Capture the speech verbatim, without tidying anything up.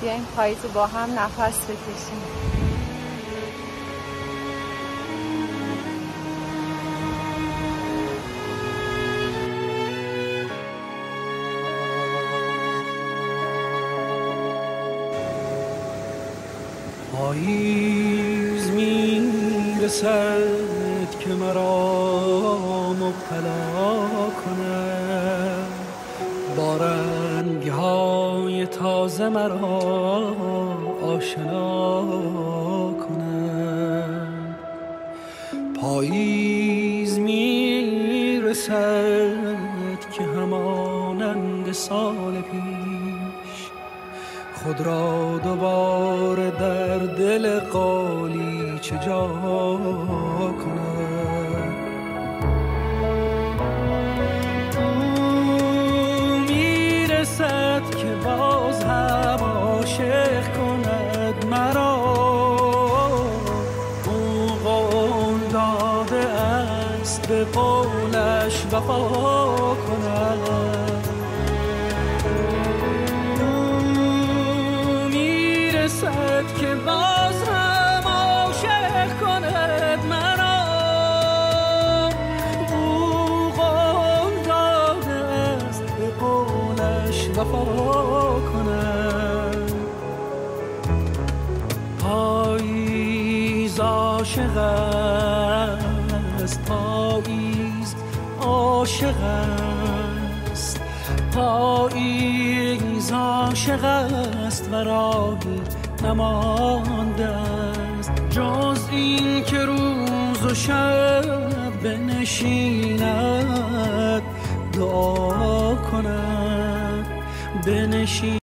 بیایم پاییز رو با هم نفس بکشیم. پاییز میرسد که مرا مبتلا کند، با رنگ‌های تازه مرا آشنا کند. پاییز میرسد که همانند سال پیش خود را دوباره در دل قالیچه جا کند. او میرسد که باز هم عاشق کند مرا، او قول داده است به قولش وفا کند. که باز هم عاشق کند مرا، او قول داده است به قولش وفا کند. پاییز عاشق است، پاییز عاشق است، پاییز عاشق است و راهی نمانده است جز این که روز و شب بنشیند دعا کند، بنشیند